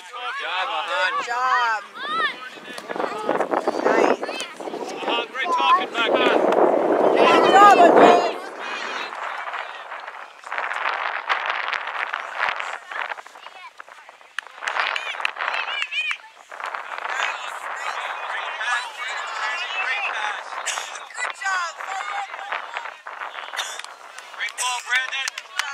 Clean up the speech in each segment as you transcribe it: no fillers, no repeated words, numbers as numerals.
Good job. Nice. Great talking back there. Good job, Andreas. Great ball, Brandon.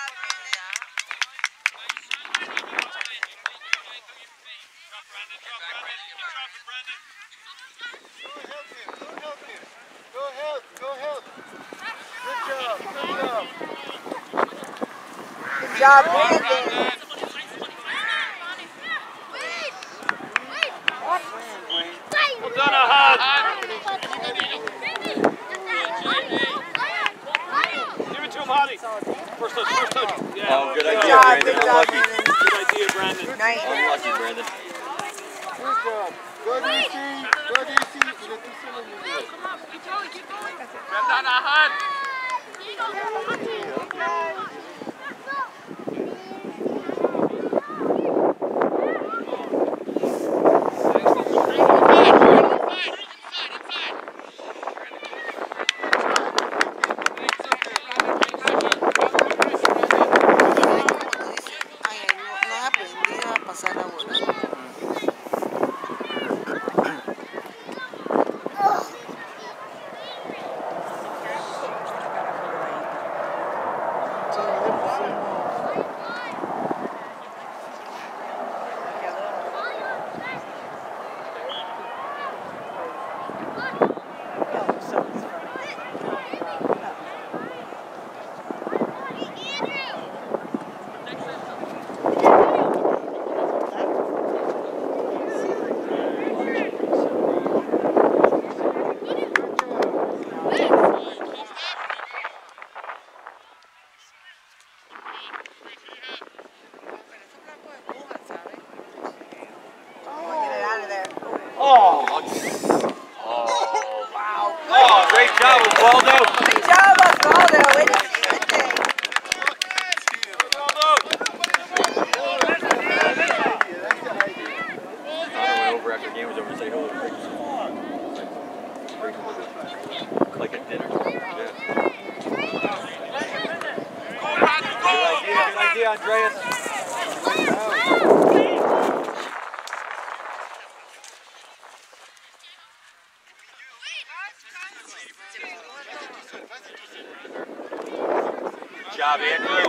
Go help. Good job. Good job, Brandon. Well done, Ahad. Give it to him, Hadi. First touch. Yeah. Oh, good idea, job, Brandon. good job, Unlucky. Brandon. Good idea, Brandon. Nice. Unlucky, Brandon. Good job. Go DC. Well done, Ahad. Pasar ahora. Oh, great job, Osvaldo. Good job, Osvaldo. Way to see the thing. I went over after the game was over to say hello to Rick. Like at dinner. Yeah. Good idea, Andreas. Good job, Andrew.